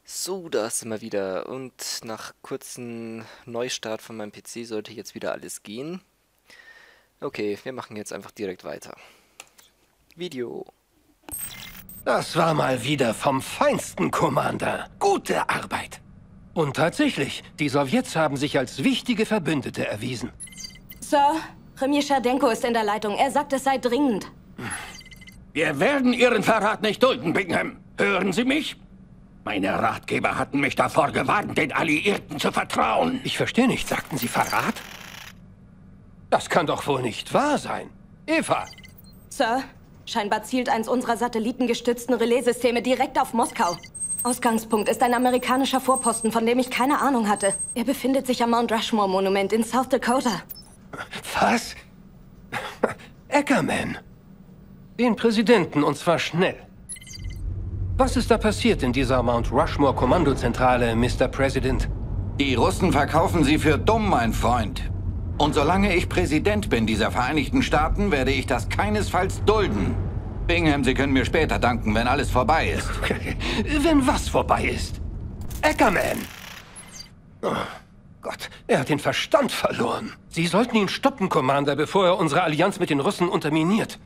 So, da sind wir wieder und nach kurzem Neustart von meinem PC sollte jetzt wieder alles gehen. Okay, wir machen jetzt einfach direkt weiter. Video. Das war mal wieder vom Feinsten, Commander. Gute Arbeit. Und tatsächlich, die Sowjets haben sich als wichtige Verbündete erwiesen. Sir, Premier Scherdenko ist in der Leitung. Er sagt, es sei dringend. Wir werden Ihren Verrat nicht dulden, Bingham. Hören Sie mich? Meine Ratgeber hatten mich davor gewarnt, den Alliierten zu vertrauen. Ich verstehe nicht, sagten Sie Verrat? Das kann doch wohl nicht wahr sein. Eva! Sir, scheinbar zielt eins unserer satellitengestützten Relaissysteme direkt auf Moskau. Ausgangspunkt ist ein amerikanischer Vorposten, von dem ich keine Ahnung hatte. Er befindet sich am Mount Rushmore-Monument in South Dakota. Was? Ackerman. Den Präsidenten, und zwar schnell. Was ist da passiert in dieser Mount Rushmore-Kommandozentrale, Mr. President? Die Russen verkaufen sie für dumm, mein Freund. Und solange ich Präsident bin dieser Vereinigten Staaten, werde ich das keinesfalls dulden. Bingham, Sie können mir später danken, wenn alles vorbei ist. Wenn was vorbei ist? Ackerman! Oh Gott, er hat den Verstand verloren. Sie sollten ihn stoppen, Commander, bevor er unsere Allianz mit den Russen unterminiert.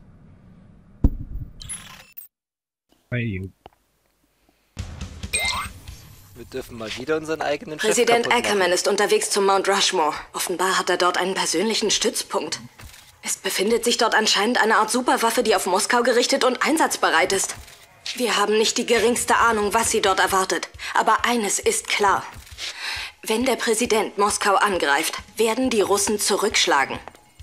Wir dürfen mal wieder unseren eigenen Chef Präsident kaputt machen. Ackerman ist unterwegs zum Mount Rushmore. Offenbar hat er dort einen persönlichen Stützpunkt. Es befindet sich dort anscheinend eine Art Superwaffe, die auf Moskau gerichtet und einsatzbereit ist. Wir haben nicht die geringste Ahnung, was sie dort erwartet. Aber eines ist klar. Wenn der Präsident Moskau angreift, werden die Russen zurückschlagen.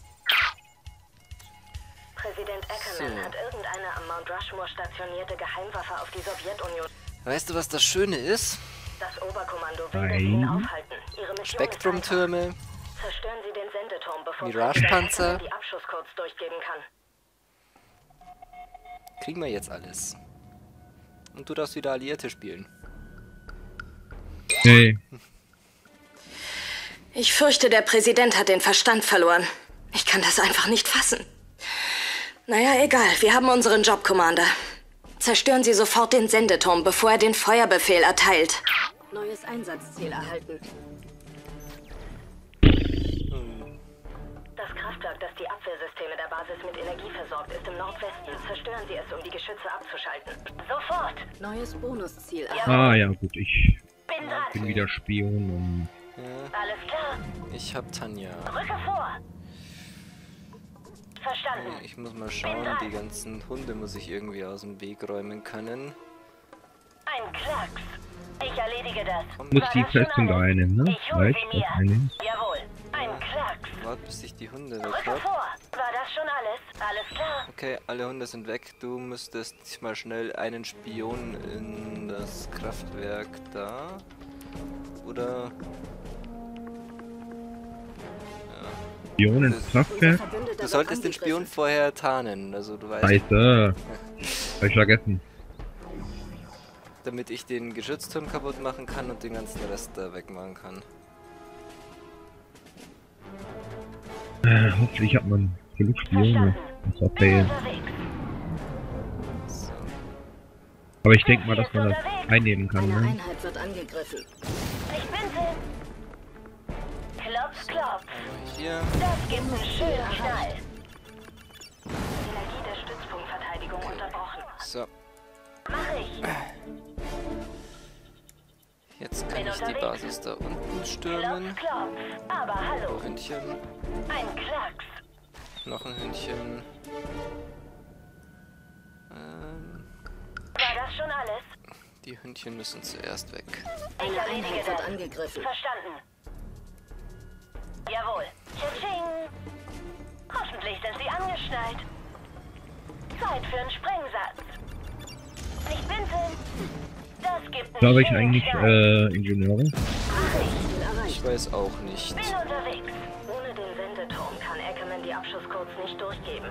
Präsident Ackerman hat irgendeine am Mount Rushmore stationierte Geheimwaffe auf die Sowjetunion. Weißt du, was das Schöne ist? Das Oberkommando will ihn aufhalten. Ihre Mission Spektrumtürme, ist einfach. Zerstören Sie den Sendeturm, bevor Mirage-Panzer. Ackerman die Abschusscodes durchgeben kann. kriegen wir jetzt alles. Und du darfst wieder Alliierte spielen. Hey. Ich fürchte, der Präsident hat den Verstand verloren. Ich kann das einfach nicht fassen. Naja, egal. Wir haben unseren Job, Commander. Zerstören Sie sofort den Sendeturm, bevor er den Feuerbefehl erteilt. Neues Einsatzziel erhalten. Das Kraftwerk, das die Abwehrsysteme der Basis mit Energie versorgt, ist im Nordwesten. Zerstören Sie es, um die Geschütze abzuschalten. Sofort! Neues Bonusziel erhalten. Ah ja gut, ich Bin dran! bin wieder Spion und Alles klar! Ich hab Tanja. Rücke vor! Verstanden. Ich muss mal schauen, die ganzen Hunde muss ich irgendwie aus dem Weg räumen können. Ein Klacks. Ich erledige das. muss War die das schon Festung alles? einnehmen, ne? Ich hol Reicht sie das mir. einnehmen? Jawohl. Ein Klacks. Warte, bis ich die Hunde weg Rücke hab. vor. War das schon alles? Alles klar. Okay, alle Hunde sind weg. Du müsstest mal schnell einen Spion in das Kraftwerk da. Oder... Spion ins Kraftwerk? Du solltest den Spion vorher tarnen, also du weißt, Scheiße. Hab ich vergessen. damit ich den Geschützturm kaputt machen kann und den ganzen Rest da wegmachen kann. Hoffentlich hat man genug Spione. Das war fail. Unterwegs. So. Aber ich denke mal, dass man das einnehmen kann, Eine ne? Einheit wird angegriffen. Ich bin drin. Klopf, klopf. Hier. Das gibt einen schönen Knall. Energie der Stützpunktverteidigung unterbrochen. So. Mach ich. Jetzt kann ich die Basis da unten stürmen. Klopf, klopf. Aber hallo. Hündchen. Ein Klacks. Noch ein Hündchen. War das schon alles? Die Hündchen müssen zuerst weg. Ich erledige das. angegriffen. Verstanden. Jawohl. Tsching. Hoffentlich sind Sie angeschnallt. Zeit für einen Sprengsatz. Ich bin drin. Das gibt einen Glaube ich schönen eigentlich Knall. Ingenieure? Mach ich. Ich weiß auch nicht. Bin unterwegs. Ohne den Sendeturm kann Ackerman die Abschusscodes nicht durchgeben.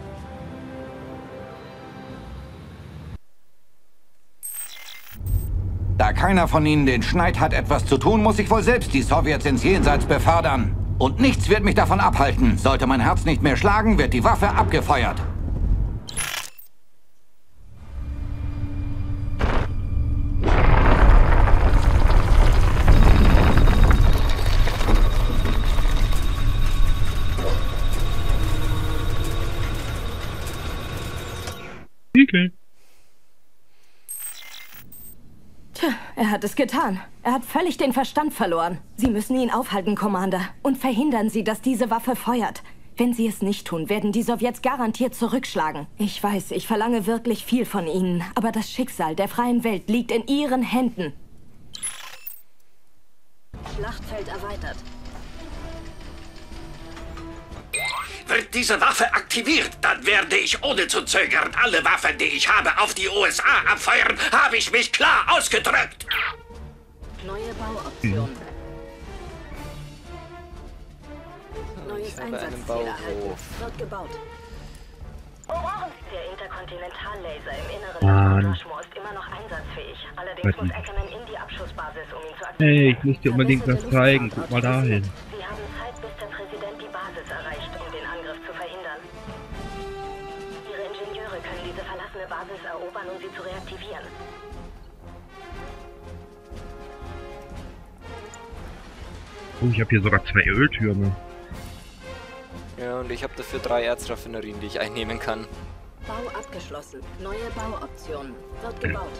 Da keiner von Ihnen den Schneid hat, etwas zu tun, muss ich wohl selbst die Sowjets ins Jenseits befördern. Und nichts wird mich davon abhalten. Sollte mein Herz nicht mehr schlagen, wird die Waffe abgefeuert. Entwickeln. Tja, er hat es getan. Er hat völlig den Verstand verloren. Sie müssen ihn aufhalten, Commander. Und verhindern Sie, dass diese Waffe feuert. Wenn Sie es nicht tun, werden die Sowjets garantiert zurückschlagen. Ich weiß, ich verlange wirklich viel von Ihnen. Aber das Schicksal der freien Welt liegt in Ihren Händen. Schlachtfeld erweitert. Wird diese Waffe aktiviert, dann werde ich ohne zu zögern alle Waffen, die ich habe, auf die USA abfeuern. Habe ich mich klar ausgedrückt? Neue Bauoptionen. Neues habe einen Einsatzziel Bauhof. erhalten. Wird gebaut. Der Interkontinentallaser im Inneren Mann. von Rushmore ist immer noch einsatzfähig. Allerdings Weiß muss nicht. Ackerman in die Abschussbasis, um ihn zu Hey, aktivieren. ich muss dir unbedingt was zeigen. Guck mal dahin. Sie haben Zeit, bis der Präsident die Basis erreicht, um den Angriff zu verhindern. Ihre Ingenieure können diese verlassene Basis erobern, um sie zu reaktivieren. Oh, ich habe hier sogar 2 Öltürme. Ja, und ich habe dafür 3 Erzraffinerien, die ich einnehmen kann. Bau abgeschlossen. Neue Bauoptionen. Wird gebaut.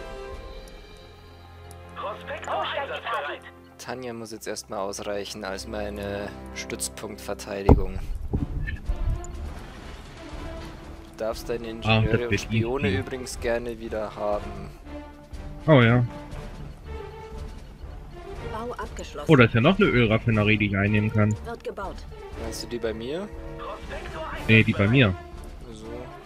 Tanja muss jetzt erstmal ausreichen als meine Stützpunktverteidigung. Du darfst deine Ingenieure das und wird Spione easy. übrigens gerne wieder haben. Oh ja. Bau abgeschlossen. Oh, da ist ja noch eine Ölraffinerie, die ich einnehmen kann. Wird gebaut. Meinst du die bei mir? Nee, die bei mir. So.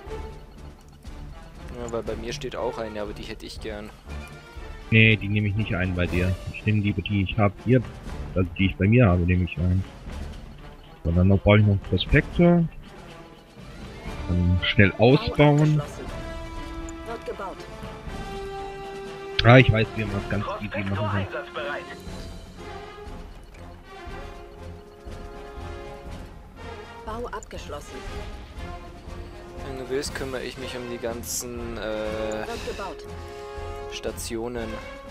Ja, weil bei mir steht auch eine, aber die hätte ich gern. Nee, die nehme ich nicht ein bei dir. Ich nehme die ich habe hier, also die ich bei mir habe, nehme ich ein. So, dann brauche ich noch einen Prospektor. Dann schnell Bau ausbauen. abgeschlossen. Wird gebaut. Ah, ich weiß, wie man das ganz easy machen kann. Bau abgeschlossen. Wenn du willst, kümmere ich mich um die ganzen Wird gebaut. Stationen.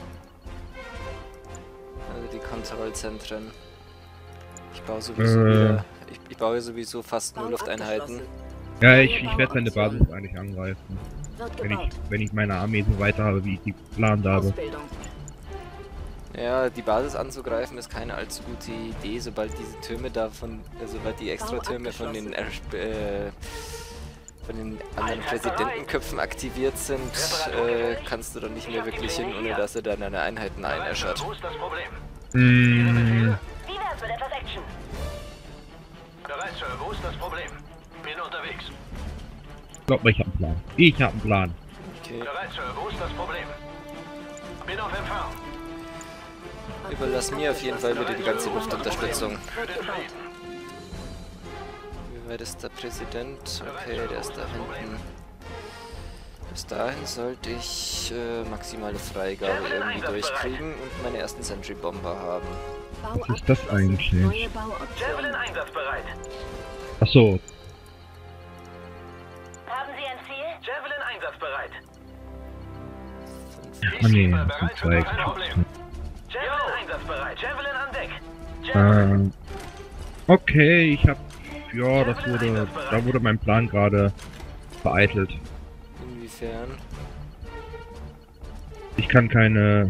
Also die Kontrollzentren. Ich baue sowieso wieder. Ich baue sowieso fast nur Bau Lufteinheiten. abgeschlossen. Ja, ich werde seine Basis eigentlich angreifen. Wird Wenn gebaut. wenn ich meine Armee so weiter habe, wie ich die geplant habe. Ausbildung. Ja, die Basis anzugreifen ist keine allzu gute Idee, sobald diese Türme davon, sobald die Extratürme von den anderen Präsidentenköpfen aktiviert sind, kannst du dann nicht mehr wirklich hin, ohne dass er dann deine Einheiten einäschert. Mmh, Wie wär's mit etwas Action? Bereit, Sir. Wo ist das Problem? Bin unterwegs. glaub mir, ich hab einen Plan. Ich hab einen Plan. Okay, Bereit, Sir. Wo ist das Problem? Bin auf Empfang. überlass mir auf jeden Fall bitte die ganze Luftunterstützung. Für den Frieden. Wie weit ist der Präsident? Okay, der ist da hinten. Bis dahin sollte ich maximale Freigabe irgendwie durchkriegen und meine ersten Sentry-Bomber haben. Bau Was ist das abgeschlossen. eigentlich? Neue Bauoptionen. einsatzbereit. Ach so, Haben Sie ein Ziel? Javelin einsatzbereit. ah nee, das sind zwei. Javelin einsatzbereit. Javelin an Deck. Okay, ich hab, ja, da wurde mein Plan gerade vereitelt. Inwiefern? Ich kann keine,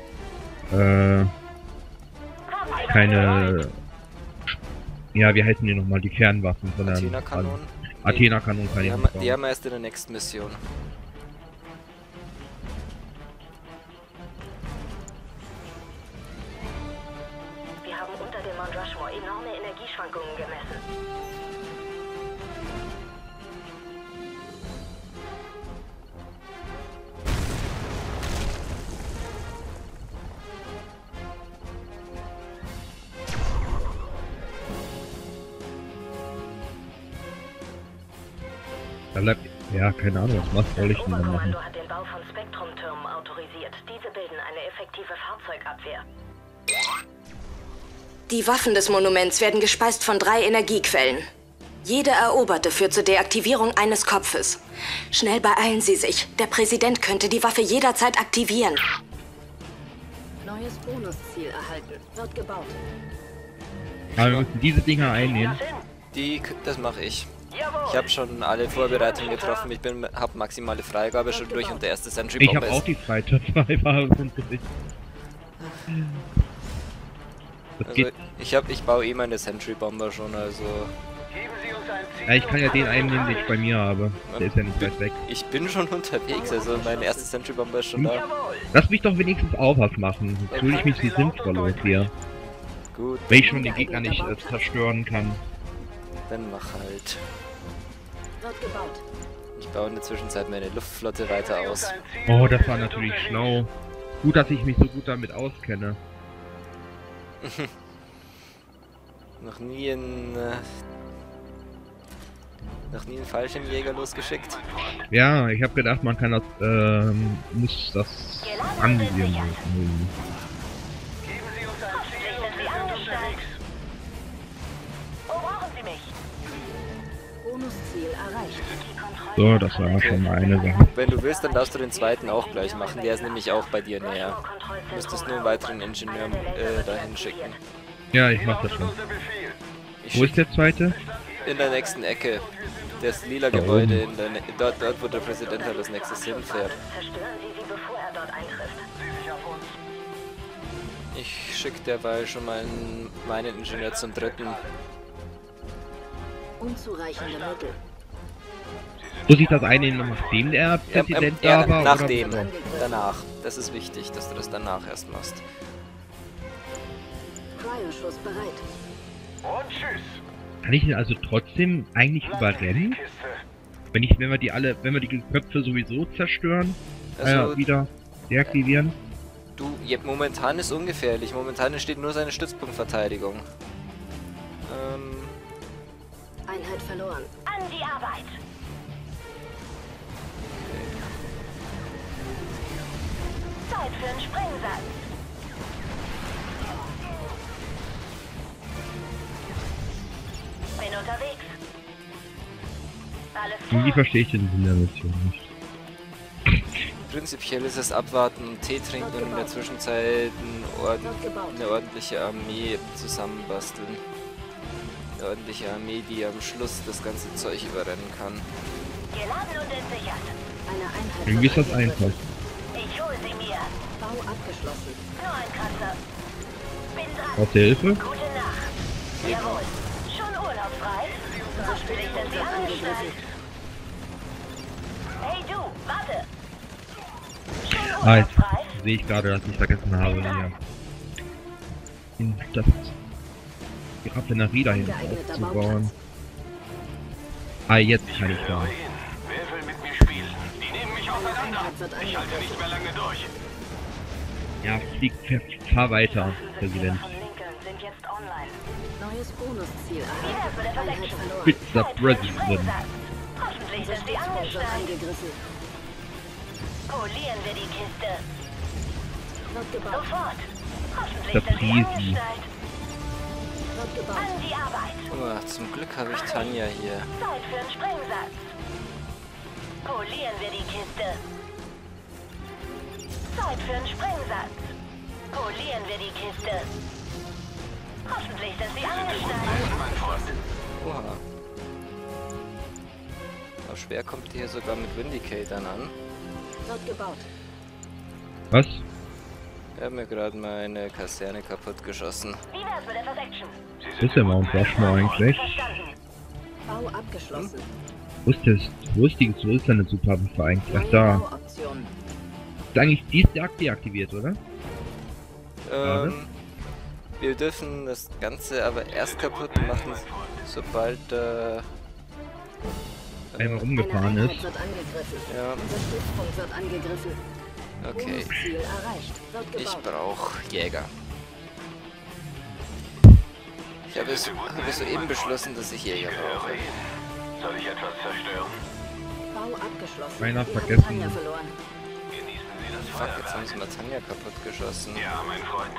ja, wie heißen die nochmal, die Fernwaffen, sondern Athena-Kanonen? Athena-Kanonen kann Die ich haben, nicht die bauen. haben wir erst in der nächsten Mission. Wir haben unter dem Mount Rushmore enorme Energieschwankungen gemessen. Da bleibt, ja, keine Ahnung, was soll ich denn da machen? Oberkommando hat den Bau von Spektrumtürmen autorisiert. Diese bilden eine effektive Fahrzeugabwehr. Die Waffen des Monuments werden gespeist von 3 Energiequellen. Jede eroberte führt zur Deaktivierung eines Kopfes. Schnell beeilen Sie sich. Der Präsident könnte die Waffe jederzeit aktivieren. Neues Bonusziel erhalten. Wird gebaut. Aber wir müssen diese Dinger einnehmen. Das mache ich. Ich habe schon alle Vorbereitungen getroffen. Ich habe maximale Freigabe schon durch und der erste Sentry Ich Bomber habe auch ist. die zweite Freigabe und durch. Das Also geht. ich baue eh meine Sentry Bomber schon, also Ja, ich kann ja den einnehmen, den ich bei mir habe. Der ist ja nicht weit weg. ich bin schon unterwegs, also mein erster Sentry Bomber ist schon da. Lass mich doch wenigstens auch was machen. Sonst fühle ich mich wie sinnvoll hier. Gut, Wenn ich schon den Gegner nicht zerstören kann. dann mach halt. Wird gebaut. Ich baue in der Zwischenzeit meine Luftflotte weiter aus. Oh, das war natürlich schlau. Gut, dass ich mich so gut damit auskenne. Noch nie einen Fallschirmjäger losgeschickt. Ja, ich habe gedacht, man kann das, muss das anvisieren. Wo brauchen Sie mich? Bonusziel erreicht. So, das war schon mal eine Sache. Wenn du willst, dann darfst du den zweiten auch gleich machen. Der ist nämlich auch bei dir näher. Du müsstest nur einen weiteren Ingenieur dahin schicken. Ja, ich mach das schon. Ich Wo ist schick der zweite? in der nächsten Ecke. Das lila Da Gebäude, dort wo der Präsident halt als nächstes hinfährt. Zerstören Sie sie, bevor er dort eintrifft. Ich schicke derweil schon mal meinen Ingenieur zum dritten. Unzureichende Mittel. Muss ich das einnehmen, nachdem der Präsident da war? Nach oder dem. bevor? Danach. Das ist wichtig, dass du das danach erst machst. Cryoschuss bereit. Und tschüss. Kann ich ihn also trotzdem eigentlich überrennen? Wenn wir die Köpfe sowieso zerstören? Also, Wieder deaktivieren? momentan ist ungefährlich. Momentan steht nur seine Stützpunktverteidigung. Einheit verloren. An die Arbeit! Zeit für einen Sprengsatz. Bin unterwegs. Alles Irgendwie klar. verstehe ich den Sinn der Mission nicht. Prinzipiell ist es abwarten und Tee trinken und in der Zwischenzeit eine ordentliche Armee zusammenbasteln. Eine ordentliche Armee, die am Schluss das ganze Zeug überrennen kann. Geladen und entsichert. Eine Einheit Irgendwie ist wird das angegriffen. einfach. Ich hole sie mir. Bau abgeschlossen. Nur ein Kratzer. Bin dran. Braucht ihr Hilfe? Gute Nacht. Jawohl. Schon urlaubsfrei? Hoffentlich sind Sie angeschnallt. Hey du, warte. Schon Ah, jetzt urlaubsfrei? sehe ich gerade, dass ich vergessen habe, hier die Raffinerie dahin aufzubauen. Ah, jetzt kann ich da. Wer will mit mir spielen? Die nehmen mich Eine auseinander. Einheit wird Ich halte nicht mehr lange durch. Ja, fahr weiter, Präsident. Von Lincoln sind jetzt online. Neues Bonusziel Wie erreicht. wär's mit der Einheit Versetzung? verloren. Mr. Zeit für einen President. Sprengsatz. Hoffentlich Unser sind Sie Stützpunkt wird angeschnallt. angegriffen. Polieren wir die Kiste. Wird gebaut. Sofort. Hoffentlich Der sind Sie Prisi. angeschnallt. Wird gebaut. An die Arbeit. Oh, zum Glück habe ich Tanja hier. Zeit für einen Sprengsatz. Polieren wir die Kiste. Zeit für einen Sprengsatz. Polieren wir die Kiste. Hoffentlich sind Sie angeschnallt. Oha. Aber schwer kommt die hier sogar mit Vindicatern an. Wird gebaut. Was? Ich habe mir gerade meine Kaserne kaputt geschossen. Wie wär's mit der Versection? Wo ist der Mount Rushmore eigentlich? Verstanden. Bau abgeschlossen. Wo ist deine Superwaffe eigentlich? Ach, Neue da. Bauoption. Ist eigentlich die ist deaktiviert, oder? Schade. Wir dürfen das Ganze aber erst kaputt machen, sobald Einmal Eine umgefahren Einheit ist. wird angegriffen. ja, Unser Stützpunkt wird angegriffen. okay. Bonusziel erreicht. Wird Ich gebaut. brauche Jäger. Ich habe soeben beschlossen, dass ich Jäger brauche. Soll ich etwas zerstören? Bau abgeschlossen. Einer Wir haben vergessen. Tanja verloren. Genießen Sie das Fuck, jetzt haben Feuerwerk. sie mal Tanja kaputt geschossen. Ja, mein Freund.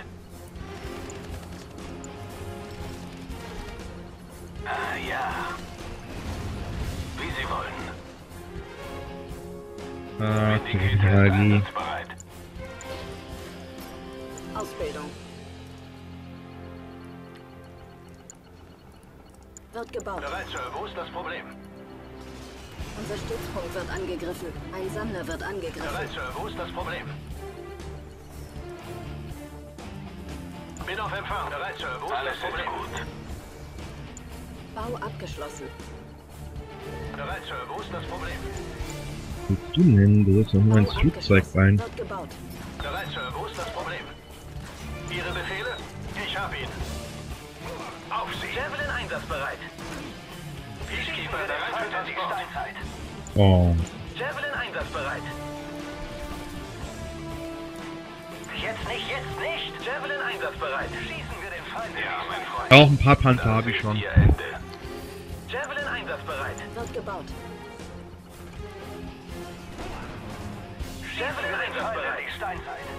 Ah, ja. Wie Sie wollen. Ah, Vindicators Technologie. einsatzbereit. Ausbildung. Wird gebaut. Bereit, Sir. Wo ist das Problem? Unser Stützpunkt wird angegriffen. Ein Sammler wird angegriffen. Bereit, Sir. Wo ist das Problem? Bin auf Empfang. Bereit, Sir. Wo ist das Problem? Gut. Bau abgeschlossen. Bereit, Sir. Wo ist das Problem? Was willst du denn? Du sollst doch nur ins Flugzeug rein. Wird gebaut. Bereit, Sir. Wo ist das Problem? Ihre Befehle? Ich habe ihn. Auf Sie. Javelin einsatzbereit. Peacekeeper bereit für Transport. Oh. Javelin einsatzbereit. Jetzt nicht. Javelin einsatzbereit. Schießen wir den Feind. Ja, mein Freund. Auch ein paar Panzer habe ich schon. Javelin einsatzbereit. Wird gebaut. Javelin einsatzbereit. Steinzeit.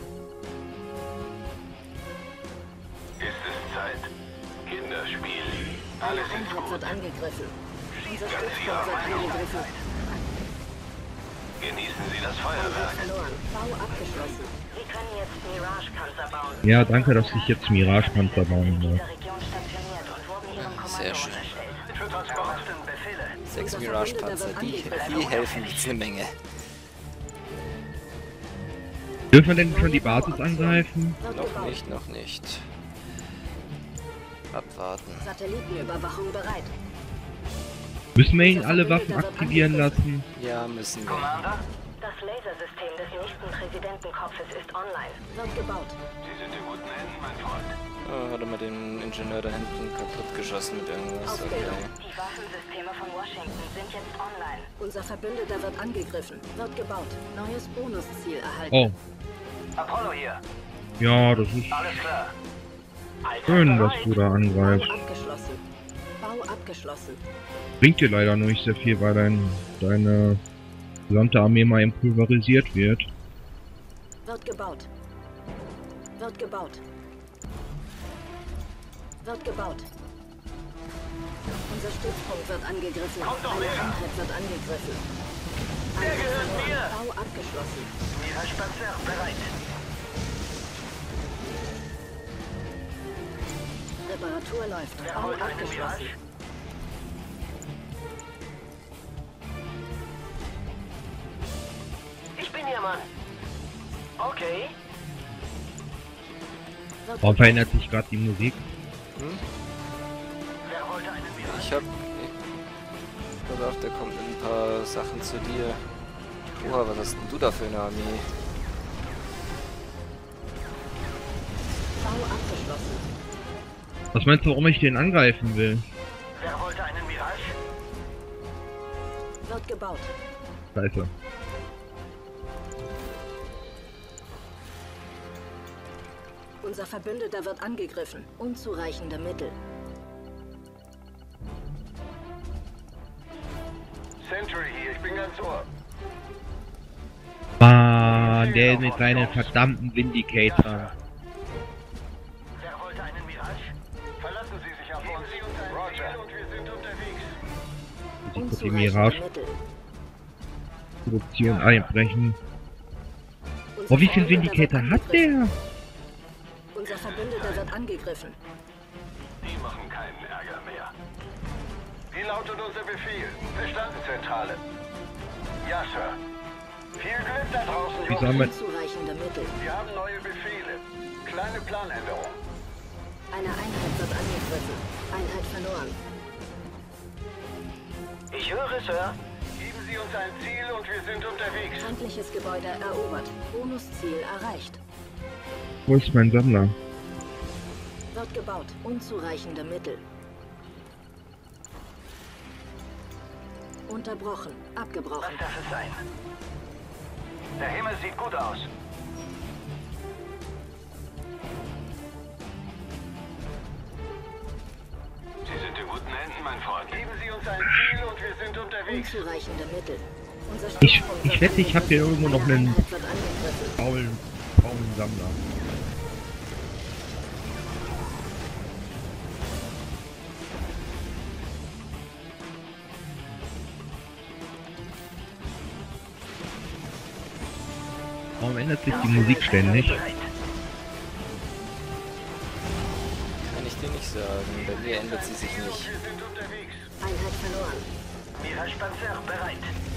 Ist es Zeit? Kinderspiel. Alles Eine ist Einheit gut. wird angegriffen. Unser Ganz Stützpunkt Ihrer wird Meinung. angegriffen. Genießen Sie das Einheit Feuerwerk. verloren. Bau abgeschlossen. Sie können jetzt Mirage-Panzer bauen. Ja, danke, dass ich jetzt Mirage-Panzer bauen In darf. dieser Region stationiert und wurden ihrem Sehr Kommando schön. unterstellt. Für Transport. Befehle. 6 Unser Mirage-Panzer, Verbündeter die wird helfen jetzt eine Menge. Dürfen wir denn schon die Basis angreifen? Wird Noch gebaut. nicht, noch nicht. Abwarten. Satellitenüberwachung bereit. Müssen wir ihn alle Waffen aktivieren lassen? Ja, müssen wir. Commander? Das Lasersystem des nächsten Präsidentenkopfes ist online. Wird gebaut. Sie sind in guten Händen, mein Freund. Oh, hat er mal den Ingenieur da hinten kaputt geschossen mit irgendwas. Ausbildung. Okay. Die Waffensysteme von Washington sind jetzt online. Unser Verbündeter wird angegriffen. Wird gebaut. Neues Bonusziel erhalten. Oh, Apollo hier. ja, das ist Alles klar. schön, dass du da Bau angreifst. abgeschlossen. Bau abgeschlossen. Bringt dir leider nur nicht sehr viel, weil deine gesamte Armee mal eben pulverisiert wird. Wird gebaut. Wird gebaut. Wird gebaut. Unser Stützpunkt wird angegriffen. Kommt doch Eine her. Einheit wird angegriffen. Der Einheit gehört verloren. mir. Bau abgeschlossen. Mirage Panzer bereit. Reparatur läuft. Wer Bau wollte eine abgeschlossen. Mirage? Ich bin Ihr Mann. Okay. Wird Warum verändert sich gerade die Musik? Wer wollte einen Mirage? Ich hab... Pass auf, da kommen ein paar Sachen zu dir. Oha, was hast denn du da für eine Armee? Bau abgeschlossen. Was meinst du, warum ich den angreifen will? Wer wollte einen Mirage? Wird gebaut. Scheiße. Unser Verbündeter wird angegriffen. Unzureichende Mittel. Century hier, ich bin ganz ohr. Mann, der mit seinen verdammten Vindicatoren. Wer wollte einen Mirage? Verlassen Sie sich auf uns. Roger. Und wir sind unterwegs. Ich muss die Unzureichende Mirage Mittel. Produktion einbrechen. Unser Oh, wie viel Verbündeter wird Vindicator hat angegriffen. der? Unser Verbündeter wird angegriffen. Die machen keinen Ärger mehr. Wie lautet unser Befehl? Verstanden, Zentrale. Ja, Sir. Viel Glück da draußen, Wie Jungs. soll man... Unzureichende Mittel. Wir haben neue Befehle. Kleine Planänderung. Eine Einheit wird angegriffen. Einheit verloren. Ich höre, Sir. Geben Sie uns ein Ziel und wir sind unterwegs. Feindliches Gebäude erobert. Bonusziel erreicht. Wo ist mein Sammler? Wird gebaut. Unzureichende Mittel. Unterbrochen. Abgebrochen. Was darf es sein? Der Himmel sieht gut aus. Sie sind in guten Händen, mein Freund. Geben Sie uns ein Ziel und wir sind unterwegs. Unzureichende Mittel. Unser Ich Stützpunkt wette, wird ich habe hier irgendwo noch Eine einen Einheit wird angegriffen. faulen Sammler. Warum ändert sich die Musik ständig? Kann ich dir nicht sagen. Bei mir ändert sie sich nicht. Wir sind unterwegs. Einheit verloren. Mirage Panzer bereit.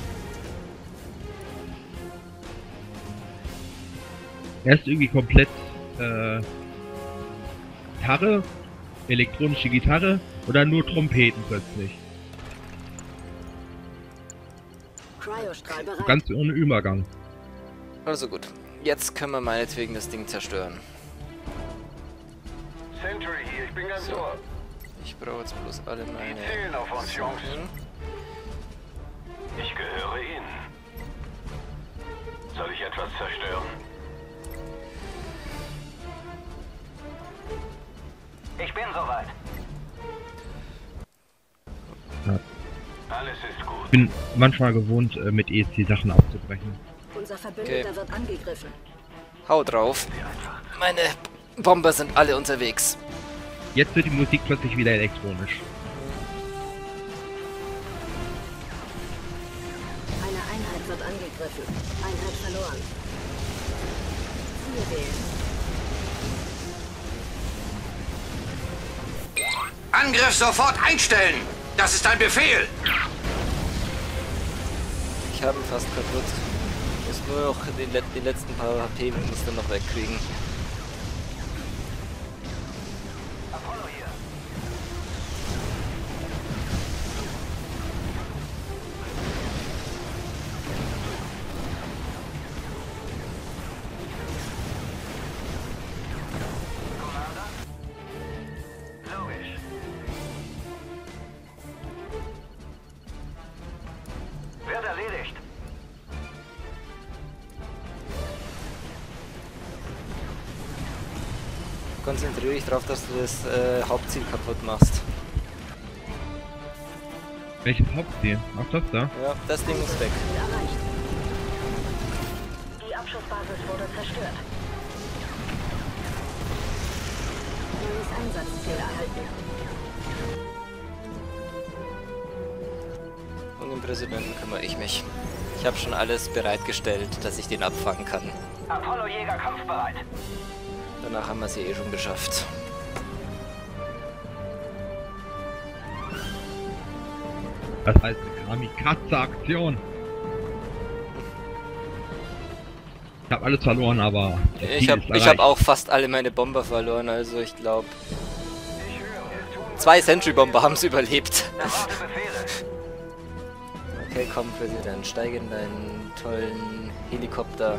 Er ist irgendwie komplett Gitarre, elektronische Gitarre oder nur Trompeten plötzlich. Cryostrahl bereit. Ganz ohne Übergang. Also gut. Jetzt können wir meinetwegen das Ding zerstören. Sentry hier, ich bin ganz So. ohr. Ich brauche jetzt bloß alle meine... Die zählen auf uns, Jungs. Sachen. Ich gehöre Ihnen. Soll ich etwas zerstören? Ich bin soweit. Ja. Alles ist gut. Ich bin manchmal gewohnt, mit ESC Sachen aufzubrechen. Unser Verbündeter Okay. wird angegriffen. Hau drauf. Meine Bomber sind alle unterwegs. Jetzt wird die Musik plötzlich wieder elektronisch. Eine Einheit wird angegriffen. Einheit verloren. Ziel wählen. Angriff sofort einstellen! Das ist ein Befehl! Ich habe ihn fast kaputt. Ich muss nur noch die letzten paar HP muss dann noch wegkriegen. Apollo hier. Commander? Logisch. Wird erledigt. Konzentriere dich darauf, dass du das Hauptziel kaputt machst. Welches Hauptziel? Ach, das da? Ja, das Ding muss weg. Ziel erreicht. Die Abschussbasis wurde zerstört. Neues Einsatzziel erhalten. Um den Präsidenten kümmere ich mich. Ich habe schon alles bereitgestellt, dass ich den abfangen kann. Apollo-Jäger kampfbereit. Danach haben wir es ja eh schon geschafft. Das heißt eine Kamikaze-Aktion. Ich habe alles verloren, aber das Ich Ziel habe ist hab erreicht. auch fast alle meine Bomber verloren, also ich glaube... 2 Sentry-Bomber haben es überlebt. Erwarte Befehle. Okay, komm, Präsident, steig in deinen tollen Helikopter.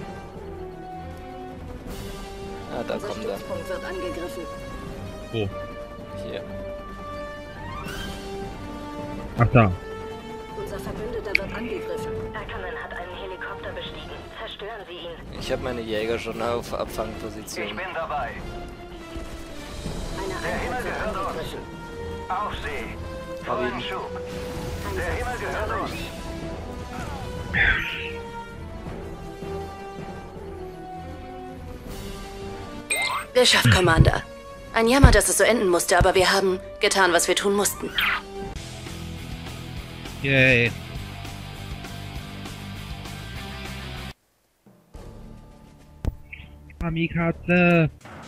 Ah, da Unser kommt er. Stützpunkt wird angegriffen. Oh. Hier. Ach da. Unser Verbündeter wird angegriffen. Ackerman hat einen Helikopter bestiegen. Zerstören Sie ihn. Ich habe meine Jäger schon auf Ich Abfangposition. bin dabei. Eine Einheit wird angegriffen. Auf See. Hab ihn. Vollen Schub. Der Einsatz Himmel gehört uns. Geschafft, Commander. Ein Jammer, dass es so enden musste, aber wir haben getan, was wir tun mussten. Yay. Kamikaze.